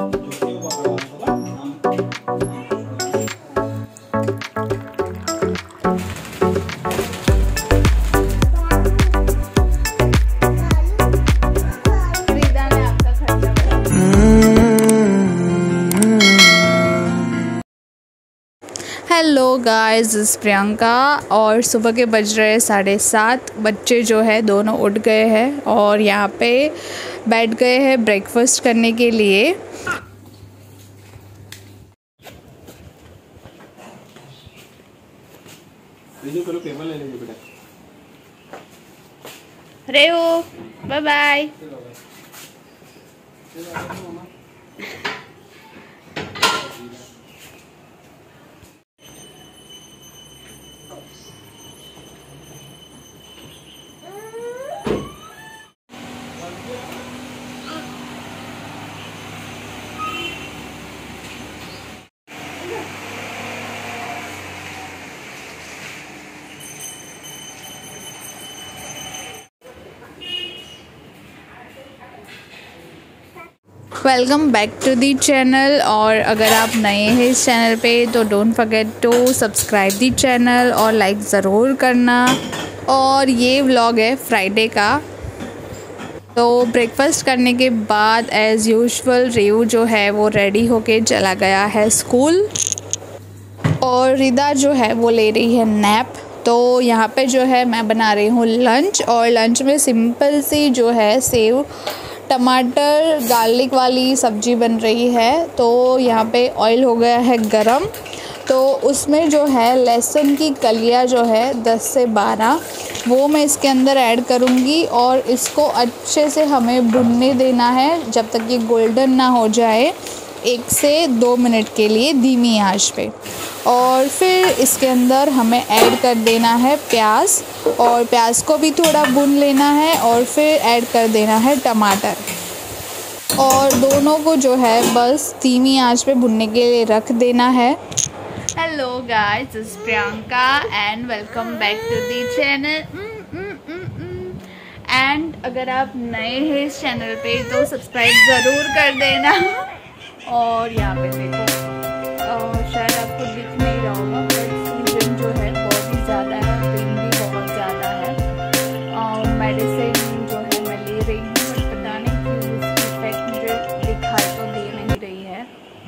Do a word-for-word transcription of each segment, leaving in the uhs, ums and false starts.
Hello guys, इस प्रियंका और सुबह के बज रहे साढ़े सात। बच्चे जो है दोनों उठ गए हैं और यहाँ पे बैठ गए हैं ब्रेकफास्ट करने के लिए। रेहू bye bye. Welcome back to the channel. और अगर आप नए हैं इस चैनल पे तो don't forget to subscribe the channel और लाइक ज़रूर करना। और ये व्लॉग है फ्राइडे का। तो ब्रेकफास्ट करने के बाद एज़ यूजुअल रेहू जो है वो रेडी होके चला गया है स्कूल और रिदा जो है वो ले रही है नैप। तो यहाँ पे जो है मैं बना रही हूँ लंच और लंच में सिंपल सी जो है सेव टमाटर गार्लिक वाली सब्ज़ी बन रही है। तो यहाँ पे ऑयल हो गया है गरम, तो उसमें जो है लहसुन की कलियाँ जो है दस से बारह वो मैं इसके अंदर ऐड करूँगी और इसको अच्छे से हमें भुनने देना है जब तक ये गोल्डन ना हो जाए, एक से दो मिनट के लिए धीमी आंच पे। और फिर इसके अंदर हमें ऐड कर देना है प्याज और प्याज को भी थोड़ा भून लेना है और फिर ऐड कर देना है टमाटर और दोनों को जो है बस धीमी आंच पे भुनने के लिए रख देना है। Hello guys, this is Priyanka and welcome back to the channel. And अगर आप नए हैं इस चैनल पे तो सब्सक्राइब ज़रूर कर देना। और यहाँ पे देखो शायद आपको दिख नहीं रहा होगा बट सीजन जो है बहुत ही ज़्यादा है, पेन भी बहुत ज़्यादा है और मेडिसिन जो है मैं ले रही हूँ बट पता नहीं क्यों उसकी इफेक्ट मुझे दिखाई तो दे नहीं रही है।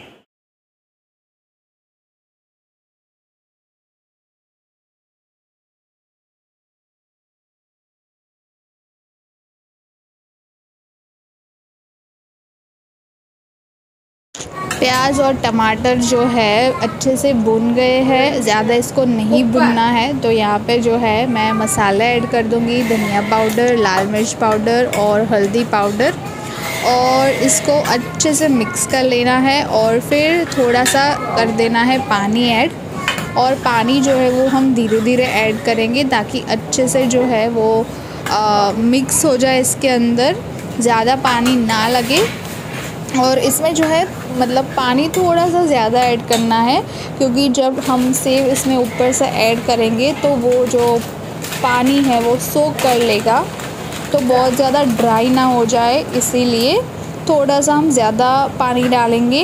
प्याज और टमाटर जो है अच्छे से भुन गए हैं, ज़्यादा इसको नहीं भुनना है। तो यहाँ पे जो है मैं मसाला ऐड कर दूँगी, धनिया पाउडर, लाल मिर्च पाउडर और हल्दी पाउडर और इसको अच्छे से मिक्स कर लेना है और फिर थोड़ा सा कर देना है पानी ऐड। और पानी जो है वो हम धीरे धीरे ऐड करेंगे ताकि अच्छे से जो है वो आ, मिक्स हो जाए इसके अंदर, ज़्यादा पानी ना लगे। और इसमें जो है मतलब पानी थोड़ा सा ज़्यादा ऐड करना है क्योंकि जब हम सेव इसमें ऊपर से ऐड करेंगे तो वो जो पानी है वो सोक कर लेगा, तो बहुत ज़्यादा ड्राई ना हो जाए, इसीलिए थोड़ा सा हम ज़्यादा पानी डालेंगे।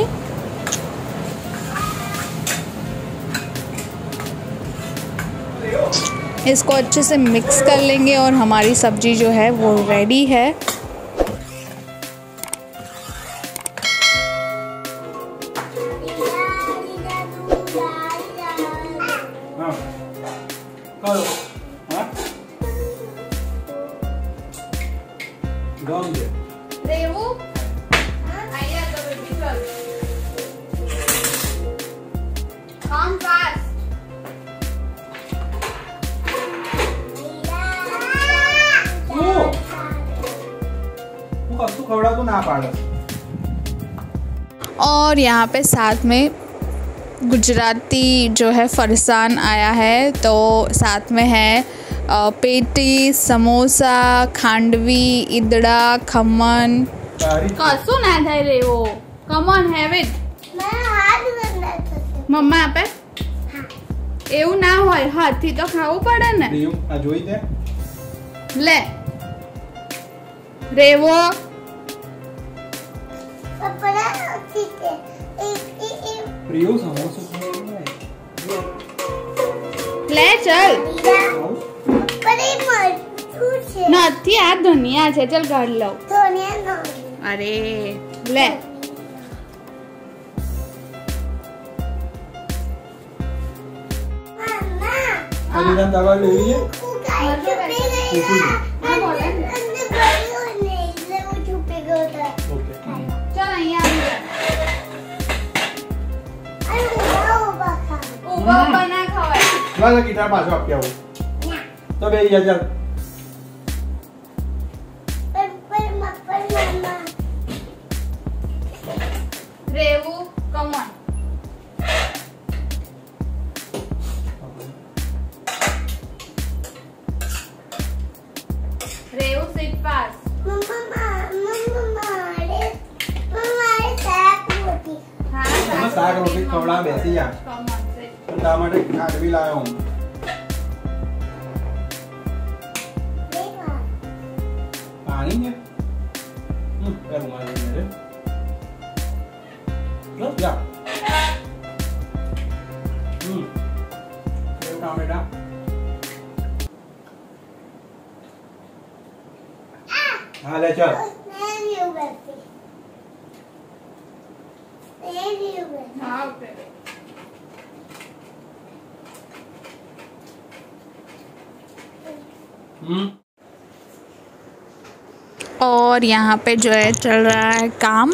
इसको अच्छे से मिक्स कर लेंगे और हमारी सब्ज़ी जो है वो रेडी है। रेहू आइए तो बेबी चल काम फास्ट। तू खवड़ा तो ना पाड़। और यहाँ पे साथ में गुजराती जो है फरसान आया है, तो साथ में है पेटी, समोसा, खांडवी, ईदड़ा, खमन। कसु ना થાય રેવો, કમ ઓન હેવ ઇટ। મે હાથ બંધા થશે મમ્મા આપે એવું ના હોય, હાથથી તો ખાવું પડે ને। રેવું આ જોઈ દે લે રેવો પપ્પા કી प्रियो समोसा ले चल નથી આ ધનિયા છે ચલ ઘર લો અરે લે અલીના દવા લેવી છે ગીટાર પાછો આપી આવું તો બે જા રેવું કમ ઓન રેવું સિટ ફાસ્ટ મમ્મા મમ્મા મારે મમ્મા મારે શાક રોટી હા શાક રોટી ખવડા બેસી જા કમ ઓન સિટ તા માટે ખાડવી લાવ્યો હું પાણી ને હમ એ રૂમાલ મેરે લો જા હમ એ ટામેટા हाँ ले चल हाँ ओके हम्म और यहाँ पे जो है चल रहा है काम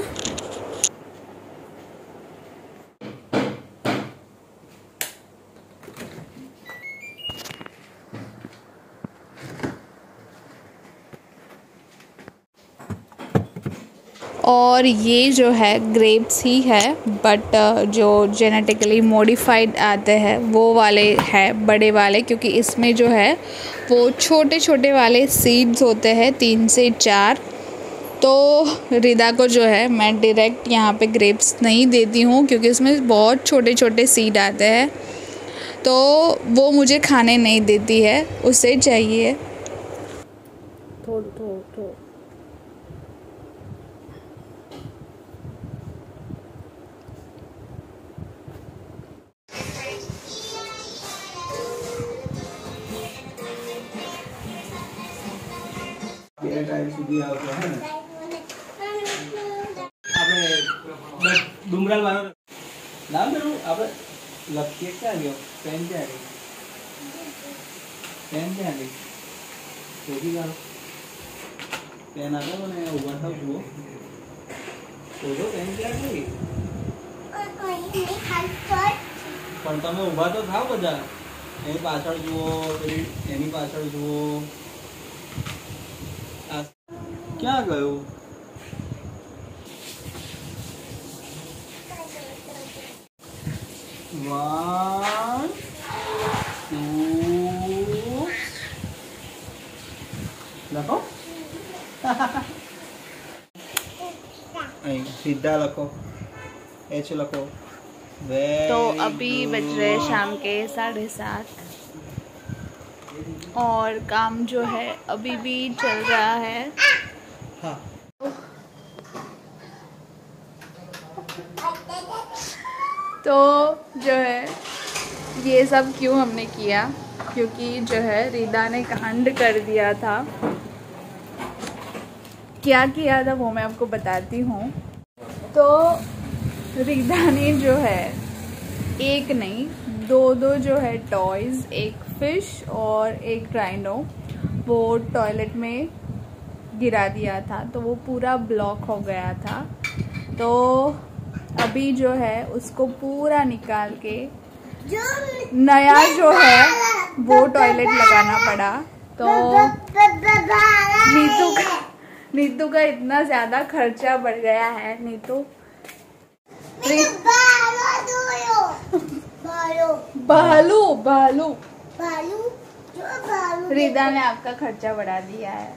और ये जो है ग्रेप्स ही है बट जो जेनेटिकली मॉडिफाइड आते हैं वो वाले है बड़े वाले क्योंकि इसमें जो है वो छोटे छोटे वाले सीड्स होते हैं तीन से चार। तो रिदा को जो है मैं डायरेक्ट यहाँ पे ग्रेप्स नहीं देती हूँ क्योंकि उसमें बहुत छोटे छोटे सीड आते हैं तो वो मुझे खाने नहीं देती है, उसे चाहिए थोड़ा थोड़ा थोड़ा બે ટાઈમ સુધી આવતો હે ને આપણે ડુમરાલ વાળો નામ દેવું આપણે લખીએ ક્યાં ગયો પેન ક્યાં ગઈ પેન ક્યાં ગઈ શોધી ગાળો પેન આવ્યો મને ઉભા થાવ જુઓ શોધો પેન ક્યાં ગઈ પણ તમે ઉભા તો થાવ બધા એની પાછળ જુઓ પેલી એની પાછળ જુઓ क्या गयो वन टू लखो सीधा लखो एच लखो तो अभी बज रहे शाम के साढ़े सात और काम जो है अभी भी चल रहा है। हाँ। तो जो है ये सब क्यों हमने किया क्योंकि जो है रिदा ने कांड कर दिया था। क्या किया था वो मैं आपको बताती हूँ। तो रिदा ने जो है एक नहीं दो दो जो है टॉयज़, एक फ़िश और एक राइनो वो टॉयलेट में गिरा दिया था तो वो पूरा ब्लॉक हो गया था। तो अभी जो है उसको पूरा निकाल के नया जो है वो टॉयलेट लगाना पड़ा। तो नीतू का नीतू का इतना ज़्यादा खर्चा बढ़ गया है। नीतू भालू भालू भालू रिदा ने आपका खर्चा बढ़ा दिया है।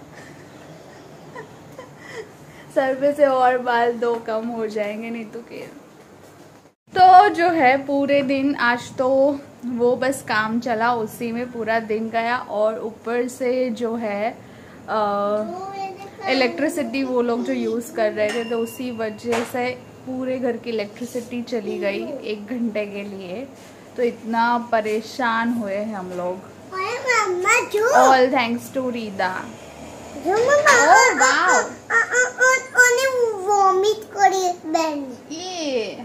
सर पे से और बाल दो कम हो जाएंगे नीतू के। तो जो है पूरे दिन आज तो वो बस काम चला, उसी में पूरा दिन गया और ऊपर से जो है इलेक्ट्रिसिटी वो लोग जो यूज़ कर रहे थे तो उसी वजह से पूरे घर की इलेक्ट्रिसिटी चली गई एक घंटे के लिए, तो इतना परेशान हुए हैं हम लोग। All thanks to Rida. Vomit करी ये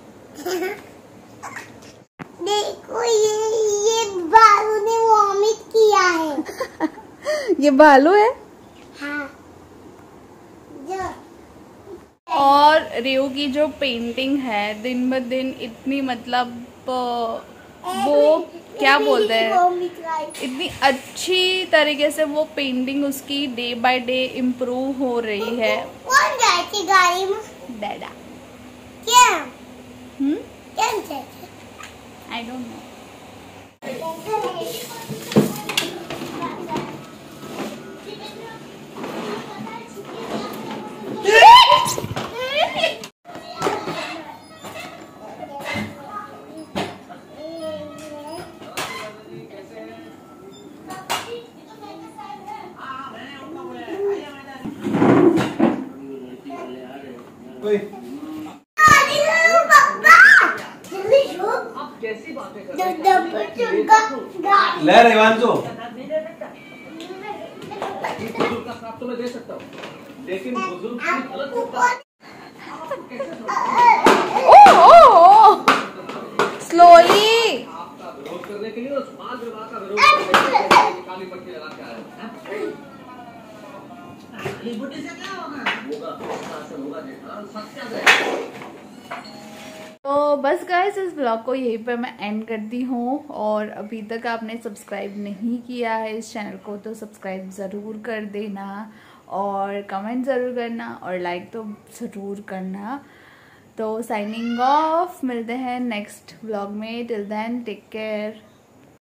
देखो, ये ये बालू ने वॉमिट किया है। ये भालू है। हाँ। जो और रेव की जो पेंटिंग है दिन ब दिन इतनी, मतलब वो क्या बोलते हैं, इतनी अच्छी तरीके से वो पेंटिंग उसकी डे बाय डे इम्प्रूव हो रही है। कौन जाती गाड़ी में? डैडा। क्या? हम्म क्या जाती? I don't know. ले रेवांशु, तो मैं दे सकता हूँ, लेकिन बुजुर्ग स्लोली आपका विरोध करने के लिए और समाज विवाह का विरोध करने के लिए काली पट्टी लगा के आए हैं। से क्या होगा? होगा, शासन होगा जी। हाँ, सत्य है। तो बस गाइस, इस ब्लॉग को यहीं पर मैं एंड करती हूँ। और अभी तक आपने सब्सक्राइब नहीं किया है इस चैनल को तो सब्सक्राइब ज़रूर कर देना, और कमेंट ज़रूर करना, और लाइक तो ज़रूर करना। तो साइनिंग ऑफ, मिलते हैं नेक्स्ट ब्लॉग में। Till then take care.